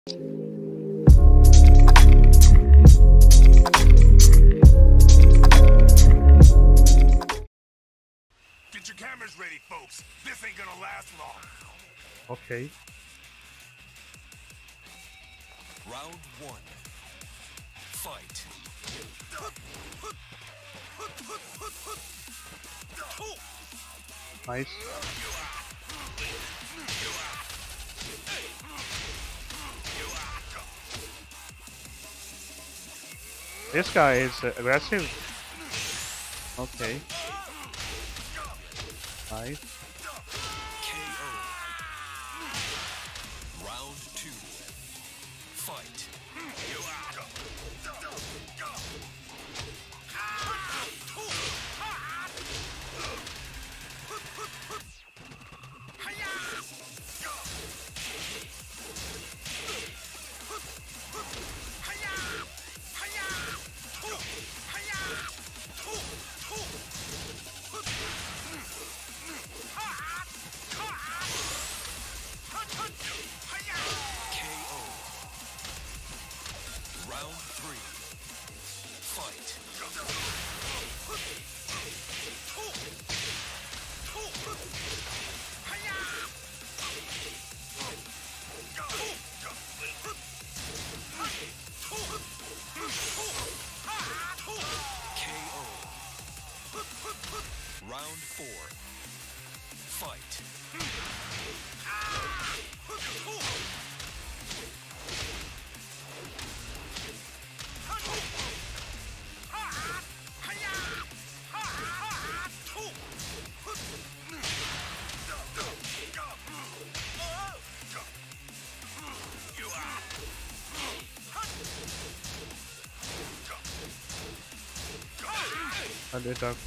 Get your cameras ready, folks. This ain't gonna last long. Okay. Round one. Fight. Nice. This guy is aggressive. Okay. Nice. KO. Round two. Fight. Round three. Fight. KO. Round four. Fight. Underdog.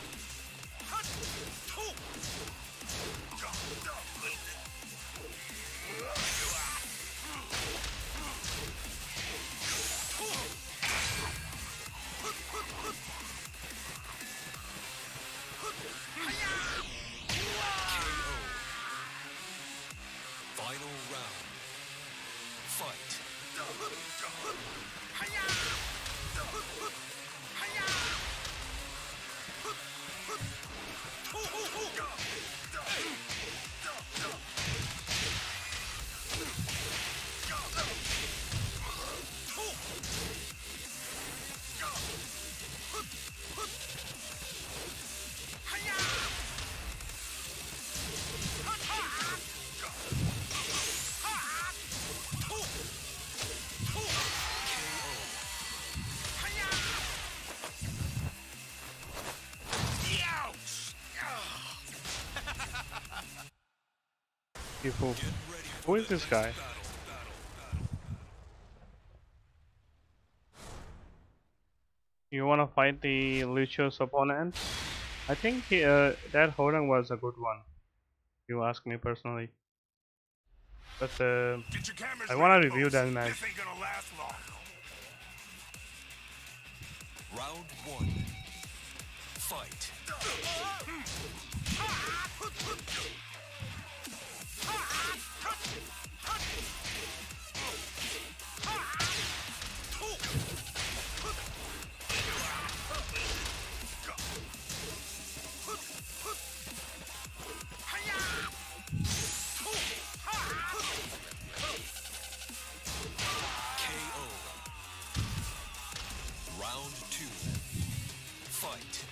Final round. Fight. People. Who is this guy? You wanna fight the Lucio's opponent? I think that Hodang was a good one. If you ask me personally. But I wanna review that match. This ain't gonna last long. Round one. Fight. KO. Round two. Fight.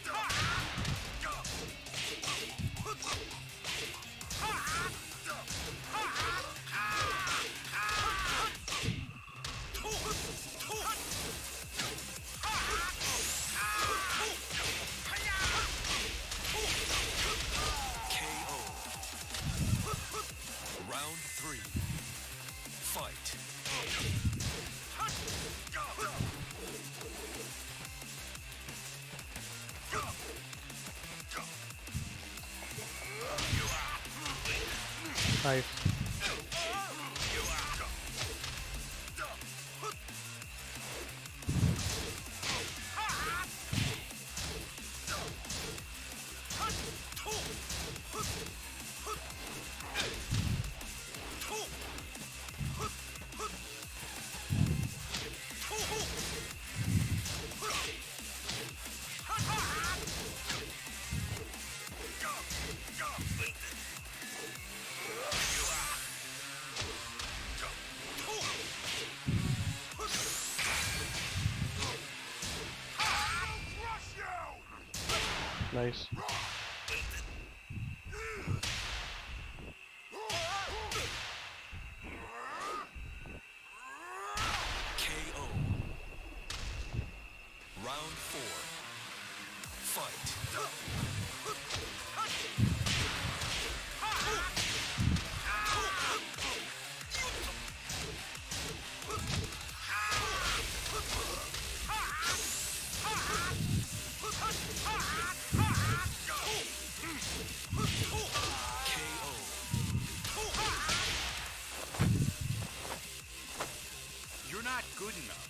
KO. Round three. Fight. Nice. Nice. KO. Round 4. Fight. You're not good enough.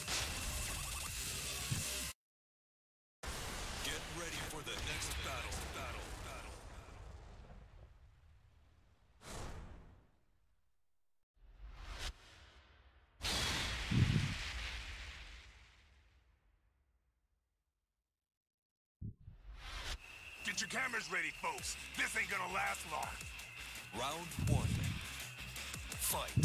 Get ready for the next battle. Get your cameras ready, folks. This ain't gonna last long. Round 1. Fight.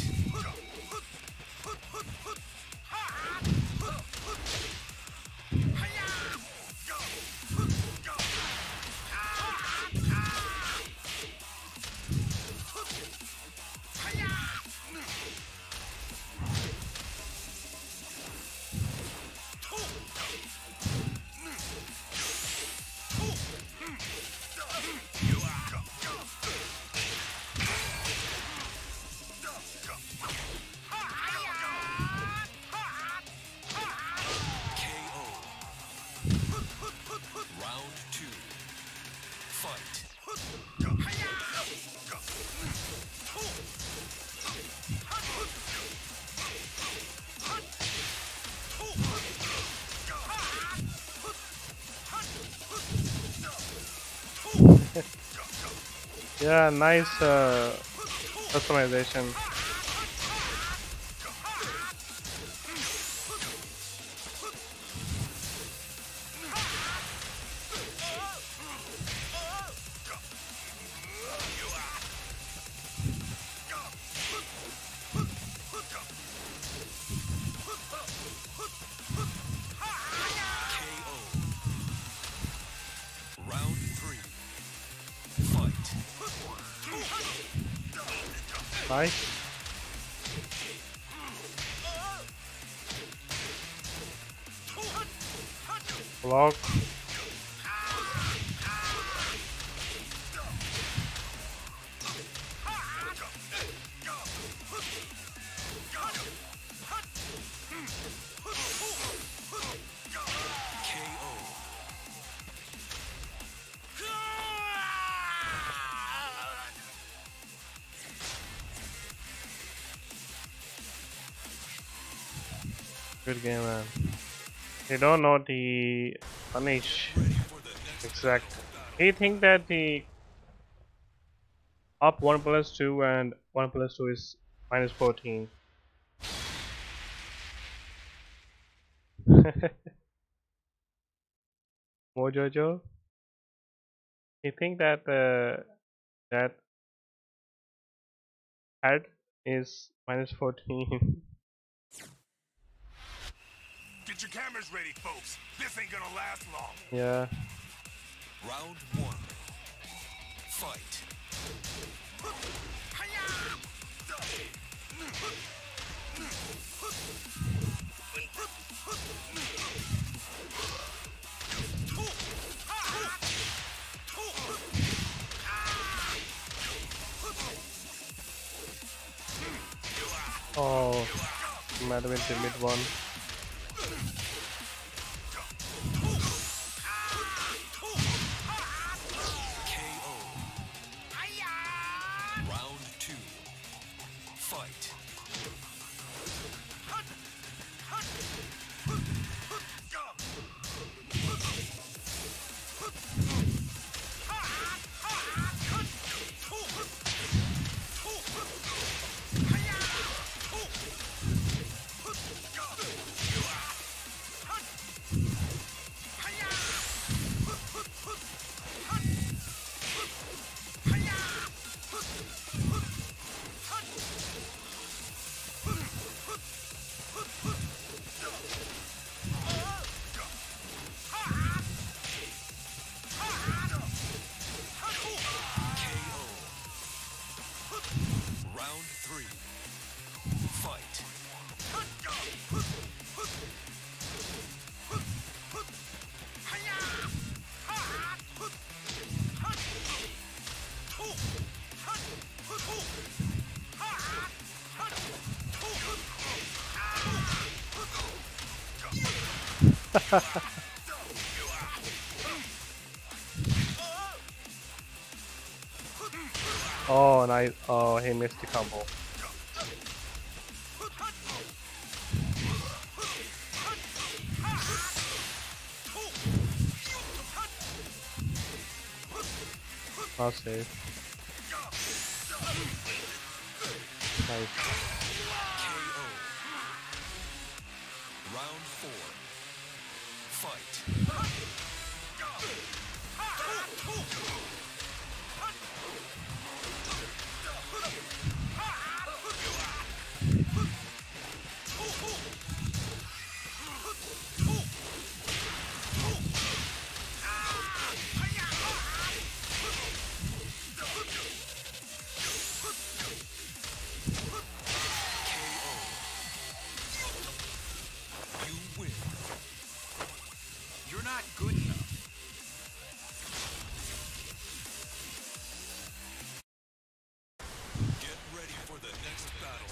KO. Round 2. Fight. Yeah, nice customization. KO. Round 3. Fight. Nice. Block. KO. Good game, man. They don't know the punish exact. He think that the up 1+2 and 1+2 is -14. Mojojo. He think that that head is -14. Get your cameras ready, folks. This ain't gonna last long. Yeah. Round 1. Fight. Oh, might have been the mid one. KO. Round 2. Fight. Oh, nice. Oh, he missed the combo. I'll save. Nice. KO. Round 4. Fight. You win. You're not good enough. Get ready for the next battle.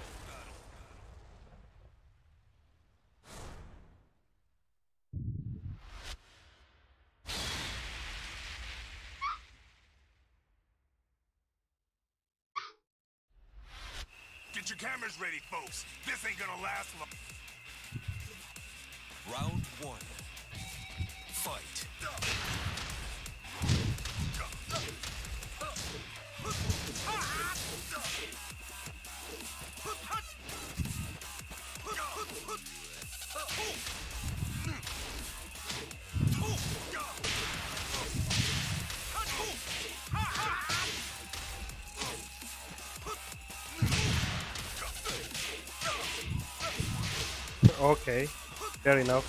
Get your cameras ready, folks. This ain't gonna last long. Round 1. Fight. Okay, fair enough.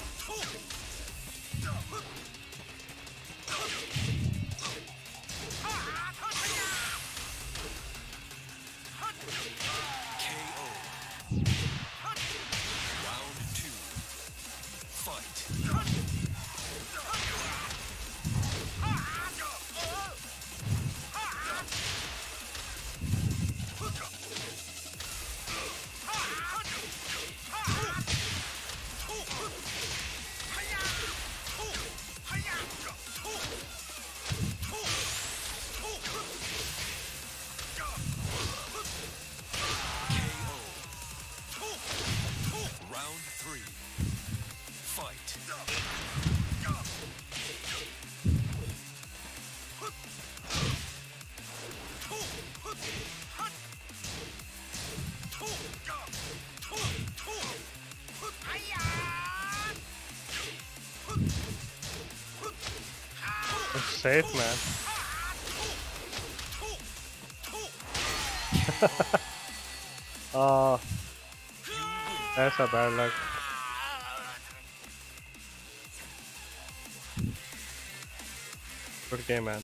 KO. Round 2. Fight. Round 3. Fight. It's safe, man. Oh, that's a bad luck. Good game, man.